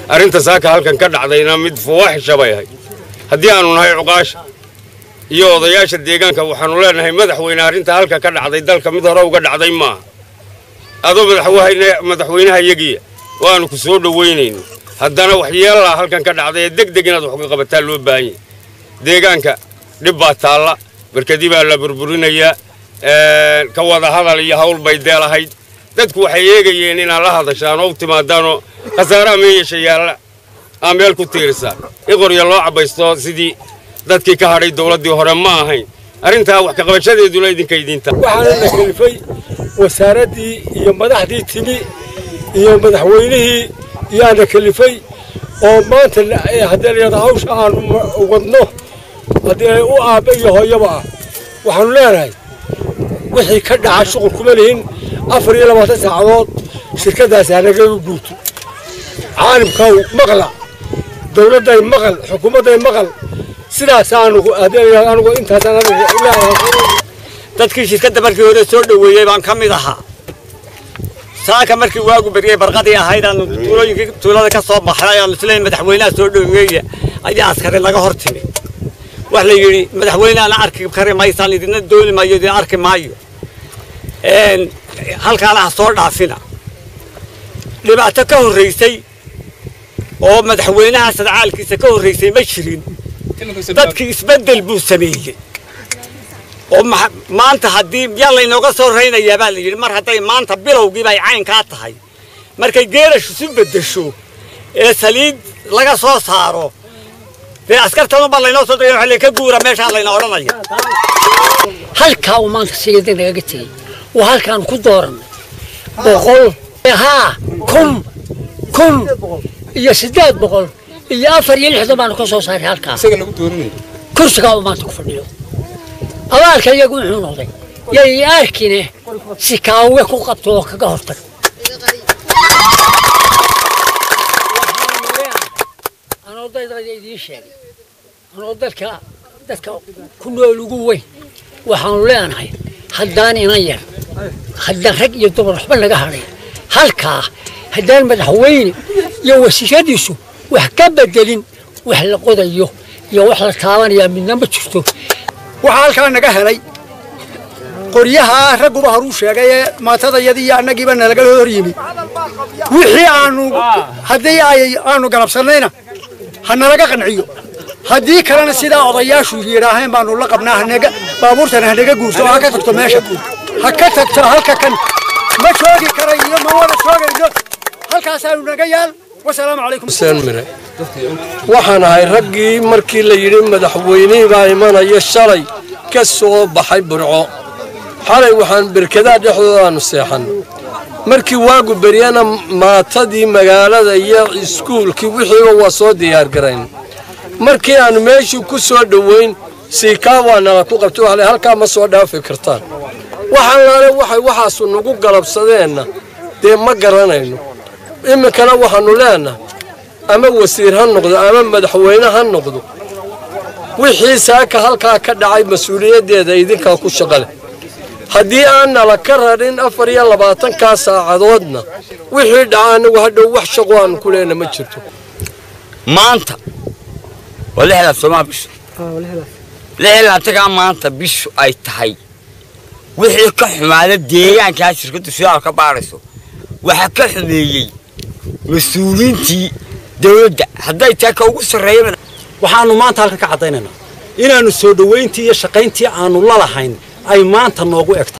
arrinta saaka halkan ka dhacdayna mid fawaaxisha bay ahayd haddii aanu nahay cuqaasha iyo odayaasha deegaanka waxaanu leenahay madaxweyne arrinta halka ka dhacday dalka mid hore uga dhacday maaha adoo madaxweynaha iyagiya waanu ku soo dhaweynayno haddana waxyeelaa halkan ka dhacday ee degdeg inaad wax uga qabataa loo baahan yahay deegaanka dhib baa taalla barkadii baa la burburinayaa ka wada hadal iyo hawl bay deelahayd dadku waxay eegayeen inaad la hadashaan oo u timaadaanoo khasaaraha meeyasha yaalla aa meel ku tiirsan in qorya loo cabaysto sidii dadkii ka hadhay dowladdii hore ma ahayn arrintaa wax ka qabashadeeduna idinka idiinta waxaana la kalifay wasaaraddii iyo madaxdii timi iyo madaxweynihii iyaana kalifay oo maanta haddii layada hawsha aan wadno haddii ay u aabba iyo hooyaba ah waxaanu leenahay wixii ka dhaca shuqul kuma lihin 24 saacadood shirkadaas anagaga guurto caalimkaw maqla dowladday maqal xukuumadday maqal sidaas anugu intaas dadkii shirkadda markii hore soo dhaweeyay baan ka mid ahaa saaka markii waagu bariyay barqadii ahayd aan tuulada ka soo baxay aan isleen madaxweynaha soo dhaweeyay ayaa askari laga hortimay wax la yiri madaxweynaha arki kare maaysan idina dooli maayo idin arki maayo halkaana soo dhaafina dhibaato ka horeysay oo madaxweynaha sadcaalkiisa ka horeysay ma jirin dadkii isbedel buu sameeyay oo maanta haddii yalla inooga soo reynayaa baa la yiri mar hadday maanta bilowgii bay cayn ka tahay markay geerashu si bedesho ee saliid laga soo saaro de askartana baa laynoo soo dayay waxa ka guura meesha layna oranaya halka uu maanta sigeeda naga tagay oo halkaan ku dooranay boqol kun iyo 800 iyo 4 baan ka soo saaray halka isaga lagu dooranay kursiga uu maanta ku fadhiyo abaalka iyagu wuxuu noqday yay arkine si kaawe ku qabto oo kaga hortag anoo dadka idin sheegay anoo dadka ku nool ugu weyn waxaan leenahay haddaan inan yar haddaan rag iyo dumar waxba laga haray halka haddaan madaxweyne iyo wasiiradiisu wax ka bedelin wax la qodayo iyo wax la taabanaya midna ma jirto waxa halka naga helay qoryaha raggu baa horu sheegay maatadayadii iyo annagiiba nalaga hor yimi wixii haddii aanu galabsanayna hanalaga qanciyo haddii kalena sidaa odayaashu yiraahdeen baanu la qabnaa hanaga baabuurtana hanaga guurto ha ka tagto meesha ha ka tagto halka kan ma joogi karayo ma wada joogayno halkaas aanu naga yaal wassalaamu calaykum mire waxaan ahay raggii markii la yiri madaxweynihii baa imanaya shalay ka soo baxay burco xalay waxaan barkada dhexdooda seexan markii waagu bariyana maatadii magaalada iyo iskuulkii wixii waa soo diyaar gareyn markii aan meeshii ku soo dhaweyn si ka waana ku qabto halka ma soo dhaafi kartaan waxaas nagu galabsadeenna de ma garanayno imikana waxaanu leenahay ama wasiir ha noqdo ama madaxweyne ha noqdo wixii saaka halka ka dhacay mas'uuliyadeeda idinka ku shaqale haddii aan la ka rarin 24 ka saacadoodna wixii dhacaan hadhow wax shaqo aan ku leenahay ma jirto maanta walaal Soomaaliya leela taga maanta bishu ay tahay wixii ka xumaada deegaanka shirkadu shaqo ka baarayso waxa ka xumeeyay mas'uuliyiintii dawladda hadday taaka ugu sareeyeen waxaanu maanta halka ka cadaynayna inaanu soo dhaweyntii iyo shaqayntii aanu la lahayn ay maanta noogu egto